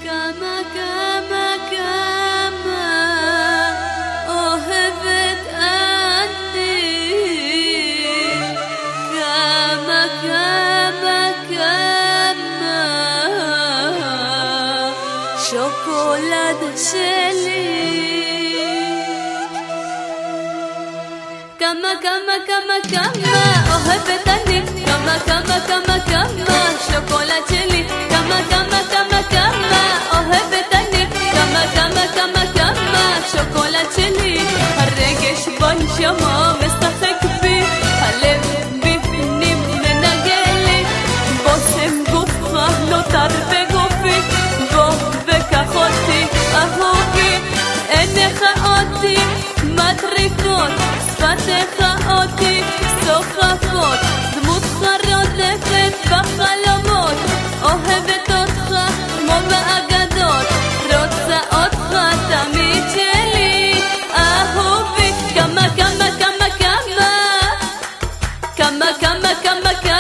כמה כמה כמה אוהבת אני, כמה כמה כמה שוקולד שלי, כמה כמה כמה כמה אוהבת אני, כמה כמה כמה כמה שוקולד שלי, כמה כמה כמה כמה אוהבת אני, כמה כמה כמה כמה שוקולד שלי. הרגש בנשמה משחק בי, הלב בפנים מנגן לי, בושם גופך נותר בגופי, בוא וקח אותי אהובי, עיניך אותי מטריפות, שפתיך אותי סוחפות, דמותך רודפת בחלומות, אוהבת אותך כמו באגדות, רוצה אותך תמיד שלי, אהובי. כמה כמה כמה כמה כמה כמה כמה כמה